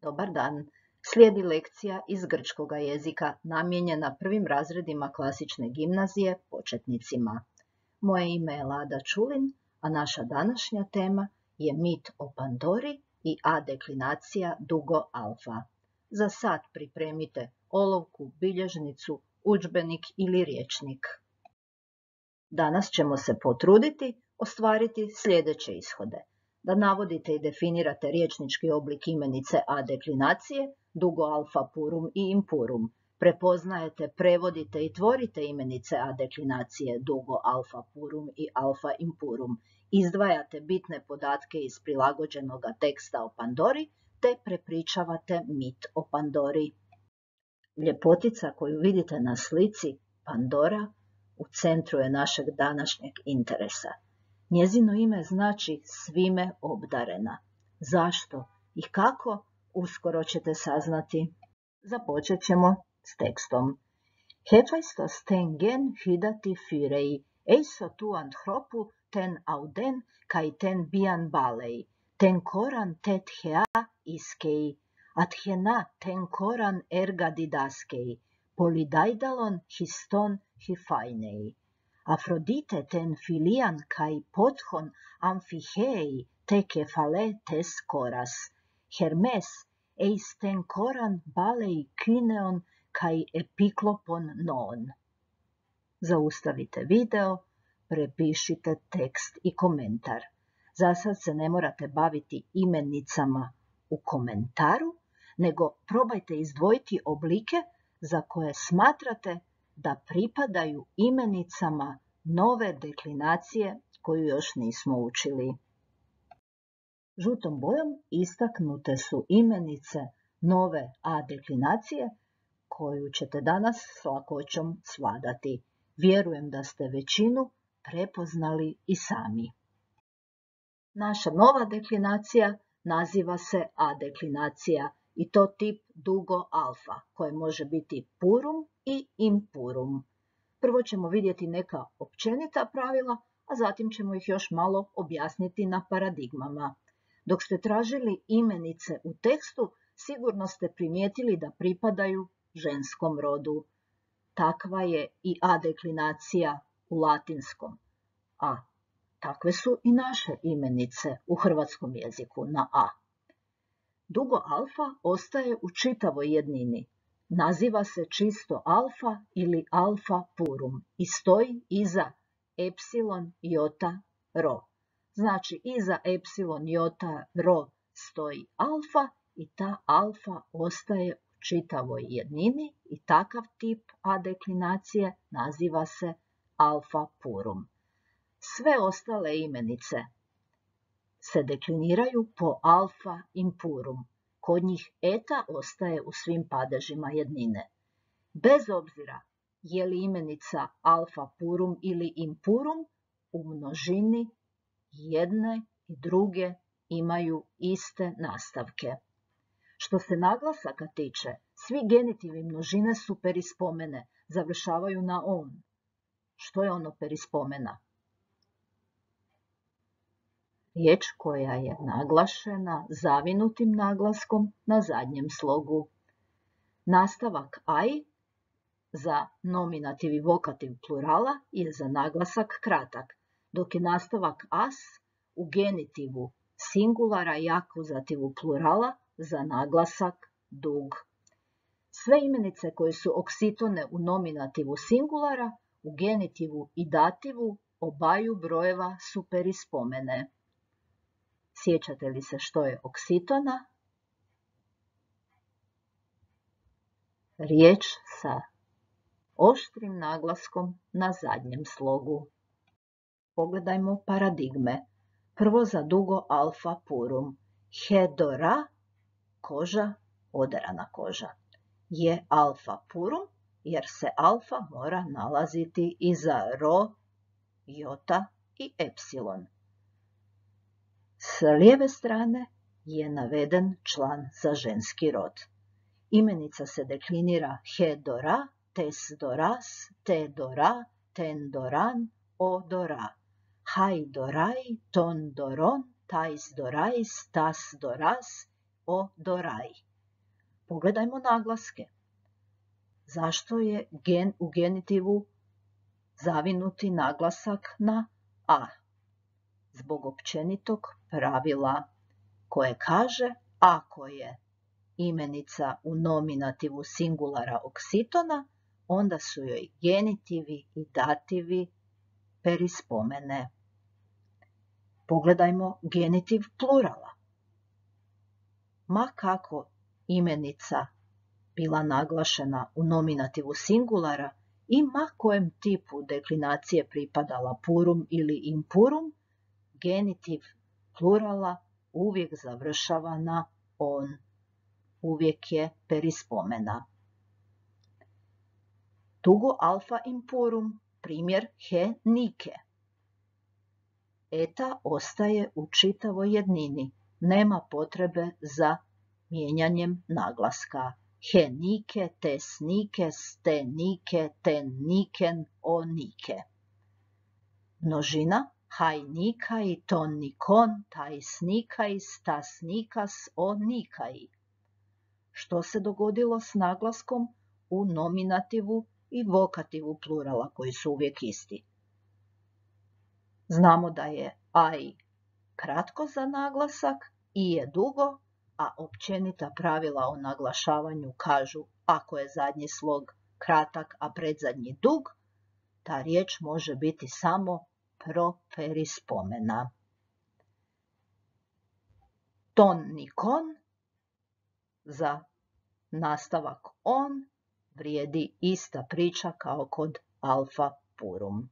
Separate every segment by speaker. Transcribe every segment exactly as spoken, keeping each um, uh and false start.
Speaker 1: Dobar dan. Slijedi lekcija iz grčkoga jezika namijenjena prvim razredima klasične gimnazije početnicima. Moje ime je Lada Čulin, a naša današnja tema je mit o Pandori i A deklinacija dugo alfa. Za sad pripremite olovku, bilježnicu, udžbenik ili rječnik. Danas ćemo se potruditi ostvariti sljedeće ishode. Da navodite i definirate rječnički oblik imenice A deklinacije, dugo alfa purum i impurum. Prepoznajete, prevodite i tvorite imenice A deklinacije, dugo alfa purum i alfa impurum. Izdvajate bitne podatke iz prilagođenog teksta o Pandori, te prepričavate mit o Pandori. Ljepotica koju vidite na slici, Pandora, u centru je našeg današnjeg interesa. Njezino ime znači svime obdarena. Zašto i kako, uskoro ćete saznati. Započet ćemo s tekstom. Hephaistos ten gen hydati phyrei, eiso tu anthropu ten auden kai ten bian balei, ten koran tet hea iskei, athena ten koran erga didaskei, polydaidalon histon hyphainei. Afrodite ten filian kai pothon amphichei te kefale tes koras. Hermes eis ten koran balei kyneon kai epiklopon non. Zaustavite video, prepišite tekst i komentar. Za sad se ne morate baviti imenicama u komentaru, nego probajte izdvojiti oblike za koje smatrate da pripadaju imenicama nove deklinacije koju još nismo učili. Žutom bojom istaknute su imenice nove A deklinacije koju ćete danas s lakoćom svladati. Vjerujem da ste većinu prepoznali i sami. Naša nova deklinacija naziva se A deklinacija i to tip dugo alfa, koje može biti purum i impurum. Prvo ćemo vidjeti neka općenita pravila, a zatim ćemo ih još malo objasniti na paradigmama. Dok ste tražili imenice u tekstu, sigurno ste primijetili da pripadaju ženskom rodu. Takva je i A deklinacija u latinskom, a takve su i naše imenice u hrvatskom jeziku na A. Dugo alfa ostaje u čitavoj jednini. Naziva se čisto alfa ili alfa purum i stoji iza epsilon jota rho. Znači iza epsilon jota rho stoji alfa i ta alfa ostaje u čitavoj jednini i takav tip A deklinacije naziva se alfa purum. Sve ostale imenice se dekliniraju po alfa impurum. Kod njih eta ostaje u svim padežima jednine. Bez obzira je li imenica alfa purum ili impurum, u množini jedne i druge imaju iste nastavke. Što se naglasaka tiče, svi genitivi množine su perispomene, završavaju na on. Što je ono perispomena? Riječ koja je naglašena zavinutim naglaskom na zadnjem slogu. Nastavak aj za nominativ i vokativ plurala je za naglasak kratak, dok je nastavak as u genitivu singulara i akuzativu plurala za naglasak dug. Sve imenice koje su oksitone u nominativu singulara, u genitivu i dativu obaju brojeva su perispomene. Sjećate li se što je oksitona? Riječ sa oštrim naglaskom na zadnjem slogu. Pogledajmo paradigme. Prvo za dugo alfa purum. Hedora, koža, oderana koža. Je alfa purum jer se alfa mora nalaziti iza rho, jota i epsilon. S lijeve strane je naveden član za ženski rod. Imenica se deklinira hedora, tesdoras, tedora, tendoran, odora. Haidorai, tondoron, taisdorais, tasdoras, odorai. Pogledajmo naglaske. Zašto je gen u genitivu zavinuti naglasak na a? Zbog općenitog pravila koje kaže ako je imenica u nominativu singulara oksitona, onda su joj genitivi i dativi perispomene. Pogledajmo genitiv plurala. Ma kako imenica bila naglašena u nominativu singulara i ma kojem tipu deklinacije pripadala purum ili impurum, genitiv plurala uvijek završava na on. Uvijek je perispomena. Dugo alfa impurum, primjer he nike. Eta ostaje u čitavoj jednini. Nema potrebe za mijenjanjem naglaska. He nike, tes nikes, te nike, ten niken, o nike. Množina haj nikaj, ton nikon, taj snikaj, tas nikas, o nikaj. Što se dogodilo s naglaskom u nominativu i vokativu plurala koji su uvijek isti? Znamo da je aj kratko za naglasak, i je dugo, a općenita pravila o naglašavanju kažu ako je zadnji slog kratak, a predzadnji dug, ta riječ može biti samo properispomena. Ton nikon za nastavak on vrijedi ista priča kao kod alfa purum.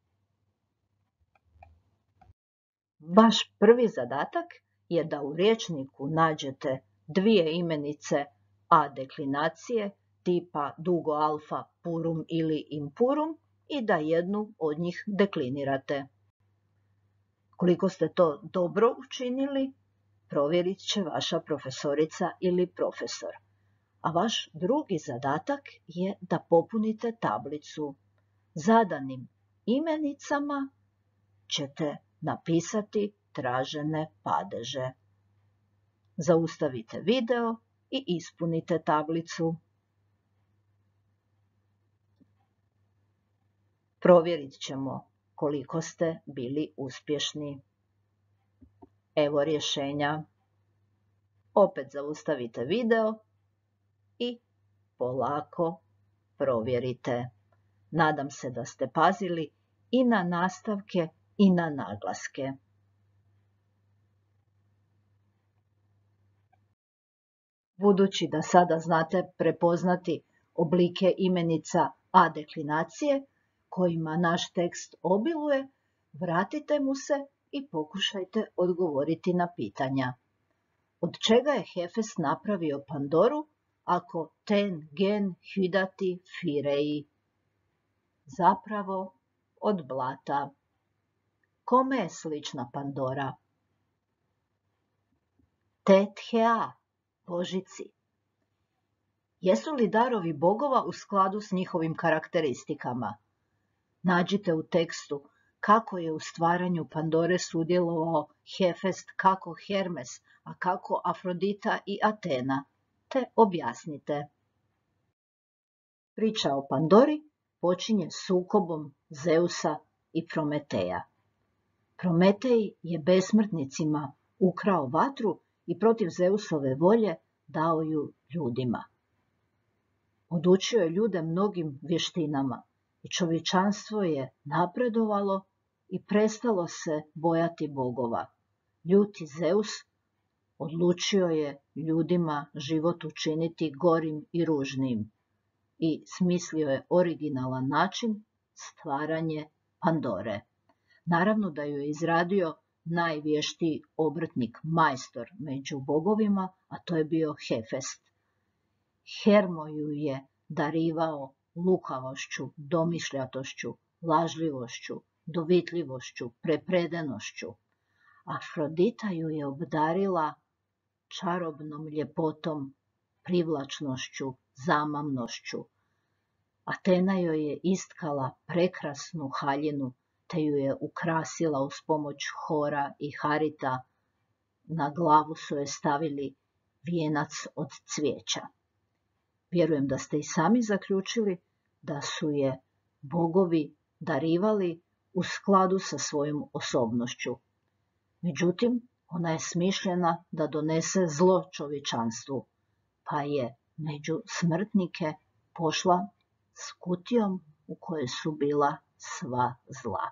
Speaker 1: Vaš prvi zadatak je da u rječniku nađete dvije imenice a deklinacije tipa dugo alfa purum ili impurum i da jednu od njih deklinirate. Koliko ste to dobro učinili, provjerit će vaša profesorica ili profesor. A vaš drugi zadatak je da popunite tablicu. Zadanim imenicama ćete napisati tražene padeže. Zaustavite video i ispunite tablicu. Provjerit ćemo koliko ste bili uspješni. Evo rješenja. Opet zaustavite video i polako provjerite. Nadam se da ste pazili i na nastavke i na naglaske. Budući da sada znate prepoznati oblike imenica a deklinacije kojima naš tekst obiluje, vratite mu se i pokušajte odgovoriti na pitanja. Od čega je Hefest napravio Pandoru ako ten gen hydati firei? Zapravo od blata. Kome je slična Pandora? Tethea, božici. Jesu li darovi bogova u skladu s njihovim karakteristikama? Nađite u tekstu kako je u stvaranju Pandore sudjelovao Hefest, kako Hermes, a kako Afrodita i Atena, te objasnite. Priča o Pandori počinje sukobom Zeusa i Prometeja. Prometej je besmrtnicima ukrao vatru i protiv Zeusove volje dao ju ljudima. Odučio je ljude mnogim vještinama i čovječanstvo je napredovalo i prestalo se bojati bogova. Ljuti Zeus odlučio je ljudima život učiniti gorim i ružnim i smislio je originalan način stvaranje Pandore. Naravno da ju je izradio najvještiji obrtnik, majstor među bogovima, a to je bio Hefest. Hermo ju je darivao lukavošću, domišljatošću, lažljivošću, dovitljivošću, prepredenošću. Afrodita ju je obdarila čarobnom ljepotom, privlačnošću, zamamnošću. Atena joj je istkala prekrasnu haljinu, te ju je ukrasila uz pomoć Hora i Harita. Na glavu su je stavili vijenac od cvijeća. Vjerujem da ste i sami zaključili da su je bogovi darivali u skladu sa svojom osobnošću. Međutim, ona je smišljena da donese zlo čovječanstvu, pa je među smrtnike pošla s kutijom u kojoj su bila sva zla.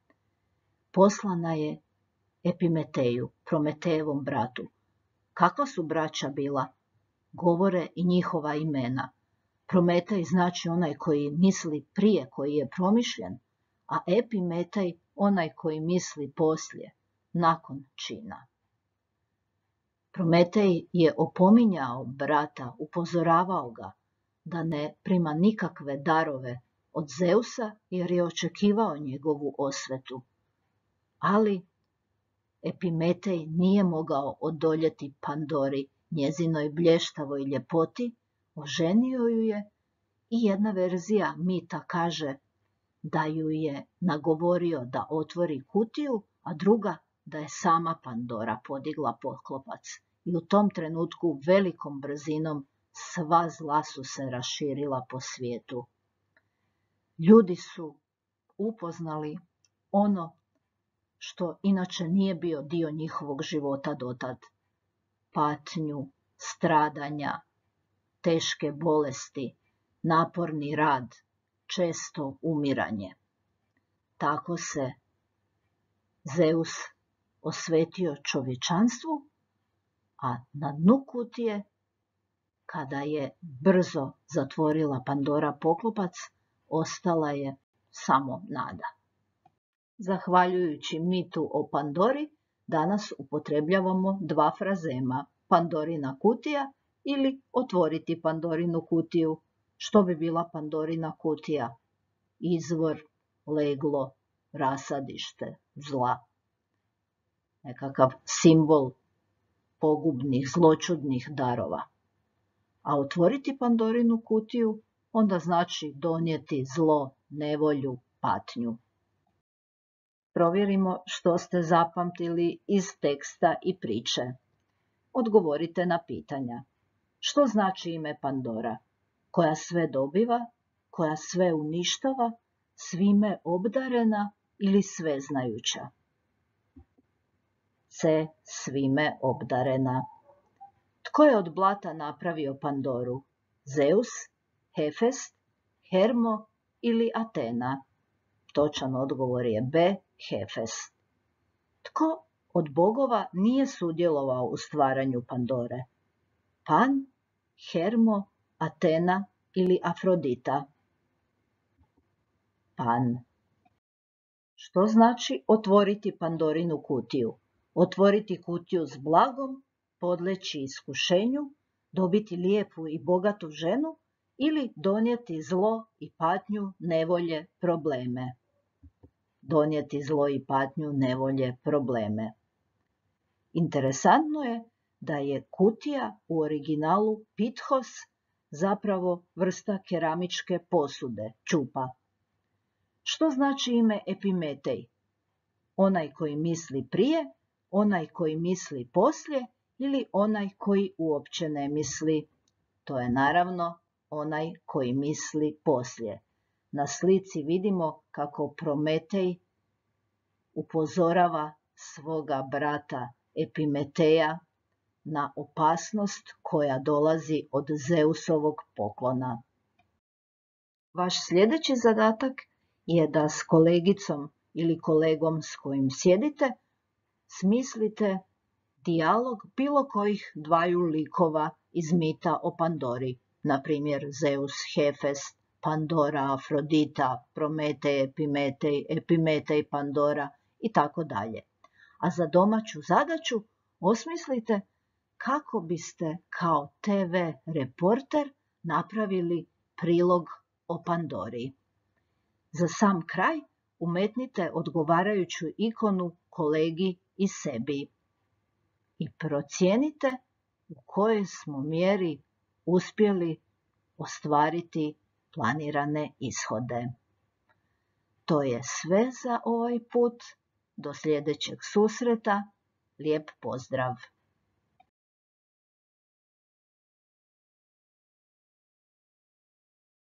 Speaker 1: Poslana je Epimeteju, Prometejevom bratu. Kakva su braća bila? Govore i njihova imena. Prometej znači onaj koji misli prije, koji je promišljen, a Epimetej onaj koji misli poslije, nakon čina. Prometej je opominjao brata, upozoravao ga da ne prima nikakve darove od Zeusa jer je očekivao njegovu osvetu. Ali Epimetej nije mogao odoljeti Pandori, njezinoj blještavoj ljepoti, oženio ju je i jedna verzija mita kaže da ju je nagovorio da otvori kutiju, a druga da je sama Pandora podigla poklopac. I u tom trenutku velikom brzinom sva zla su se raširila po svijetu. Ljudi su upoznali ono što inače nije bio dio njihovog života dotad. Patnju, stradanja, teške bolesti, naporni rad, često umiranje. Tako se Zeus osvetio čovječanstvu, a na dnu kutije, kada je brzo zatvorila Pandora poklopac, ostala je samo nada. Zahvaljujući mitu o Pandori, danas upotrebljavamo dva frazema, Pandorina kutija ili otvoriti Pandorinu kutiju. Što bi bila Pandorina kutija? Izvor, leglo, rasadište zla. Nekakav simbol pogubnih, zločudnih darova. A otvoriti Pandorinu kutiju onda znači donijeti zlo, nevolju, patnju. Provjerimo što ste zapamtili iz teksta i priče. Odgovorite na pitanja. Što znači ime Pandora? Koja sve dobiva, koja sve uništava, svime obdarena ili sveznajuća? C. Svime obdarena. Tko je od blata napravio Pandoru? Zeus, Hefest, Hermo ili Atena? Točan odgovor je B. Hefest. Tko od bogova nije sudjelovao u stvaranju Pandore? Pan, Hermo, Atena ili Afrodita? Pan. Što znači otvoriti Pandorinu kutiju? Otvoriti kutiju s blagom, podleći iskušenju, dobiti lijepu i bogatu ženu ili donijeti zlo i patnju, nevolje, probleme. Donijeti zlo i patnju, nevolje, probleme. Interesantno je da je kutija u originalu pithos zapravo vrsta keramičke posude, čupa. Što znači ime Epimetej? Onaj koji misli prije, onaj koji misli poslije ili onaj koji uopće ne misli? To je naravno onaj koji misli poslije. Na slici vidimo kako Prometej upozorava svoga brata Epimeteja na opasnost koja dolazi od Zeusovog poklona. Vaš sljedeći zadatak je da s kolegicom ili kolegom s kojim sjedite smislite dijalog bilo kojih dvaju likova iz mita o Pandori, na primjer Zeus, Hefest, Pandora, Afrodita, Prometej, Epimetej, Epimetej, Pandora i tako dalje. A za domaću zadaću osmislite kako biste kao te ve reporter napravili prilog o Pandori. Za sam kraj umetnite odgovarajuću ikonu kolegi i sebi i procijenite u kojoj smo mjeri uspjeli ostvariti planirane ishode. To je sve za ovaj put. Do sljedećeg susreta. Lijep pozdrav!